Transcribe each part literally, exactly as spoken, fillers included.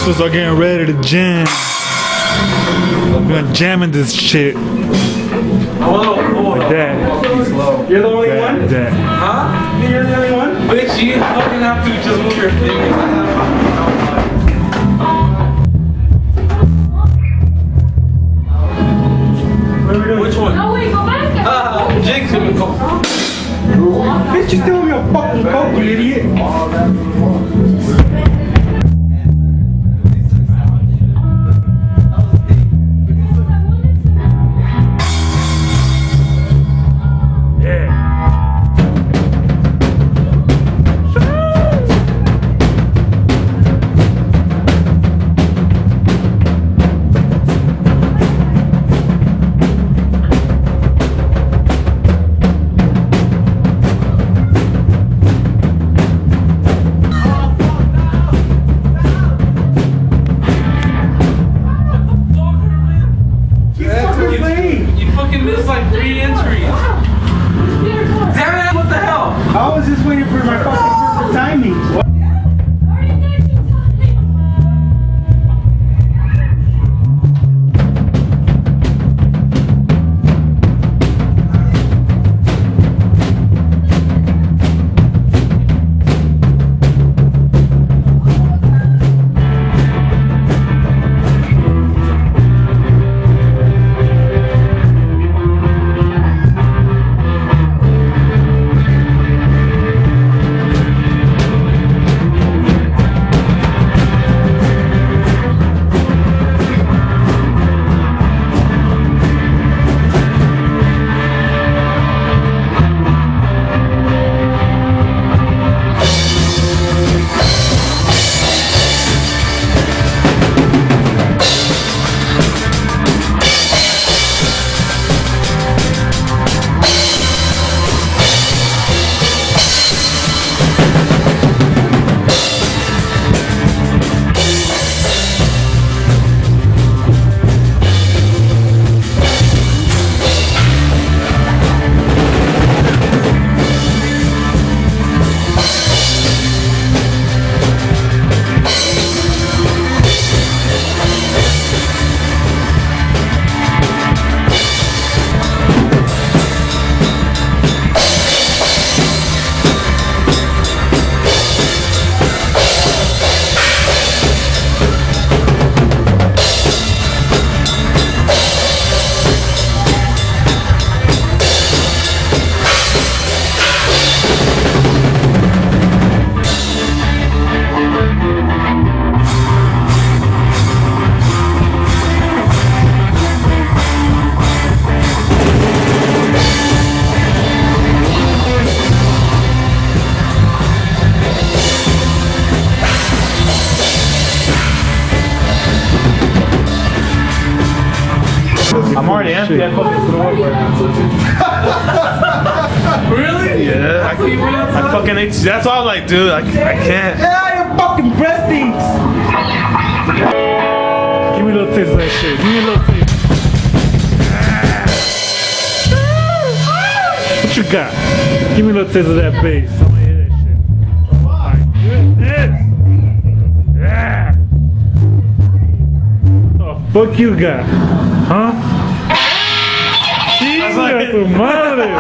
Motherfuckers are getting ready to jam. We're gonna jam in this shit. I'm a little full. Like that. You're the only That, one? that. Huh? You're the only one? Bitch, you fucking have to just move your fingers. Which one? No, wait, go back. Uh, Jake's gonna go. Bitch, you still me a fucking coke, you idiot. I was just waiting for my fucking perfect timing. What? I'm already empty. I fucking threw up right now. Really? Yeah. I, I fucking ate. That's all I'm like, dude. I, I can't. Yeah, your fucking breath stinks. Give me a little taste of that shit. Give me a little taste. What you got? Give me a little taste of that bass. I wanna hear that shit. Oh my goodness. Yeah. What the fuck you got? Huh? Jesus, like tu madre!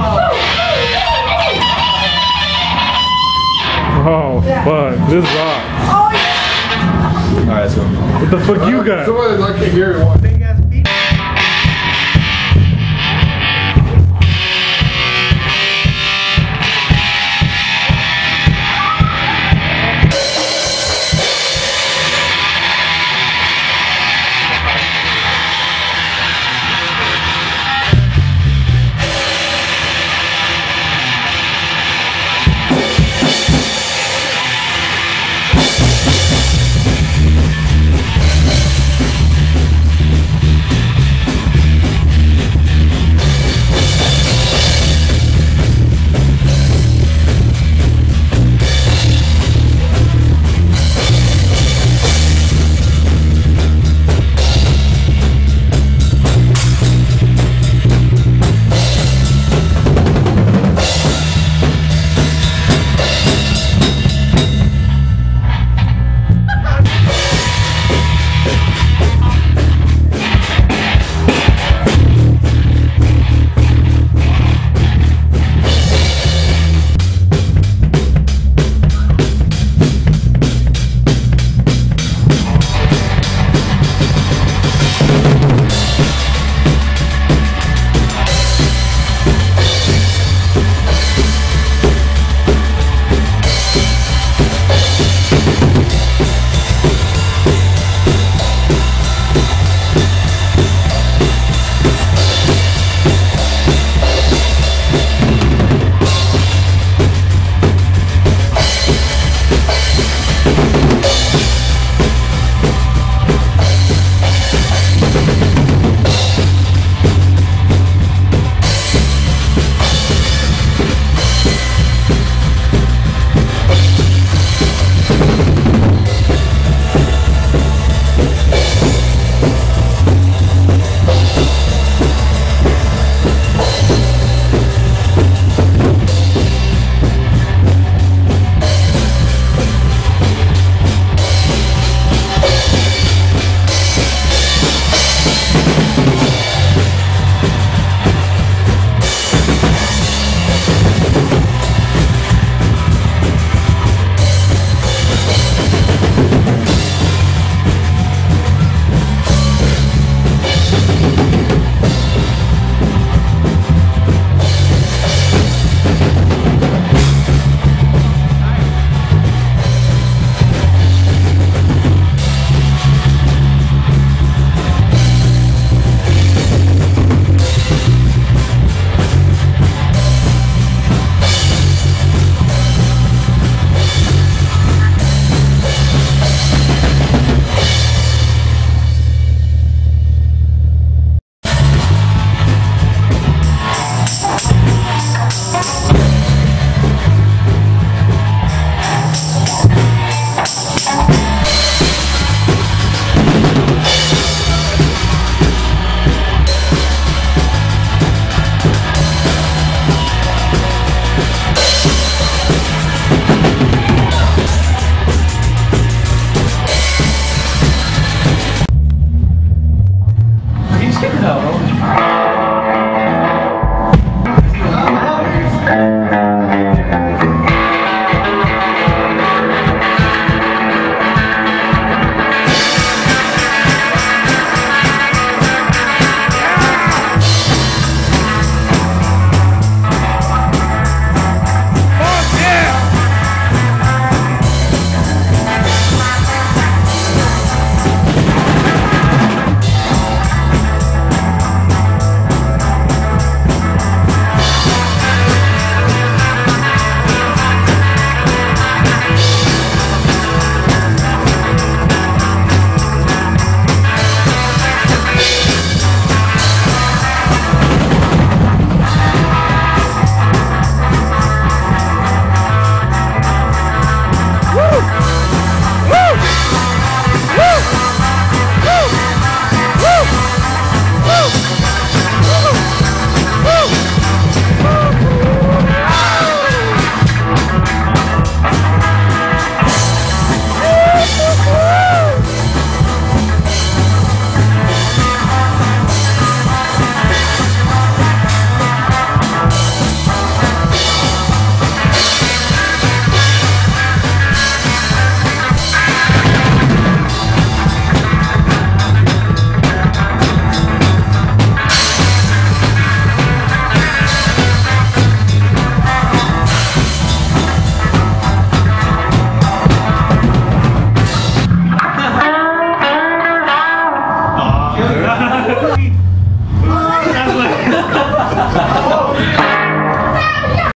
Oh fuck, this rock. Alright, let's go. What the fuck you got? Somebody like to hear it.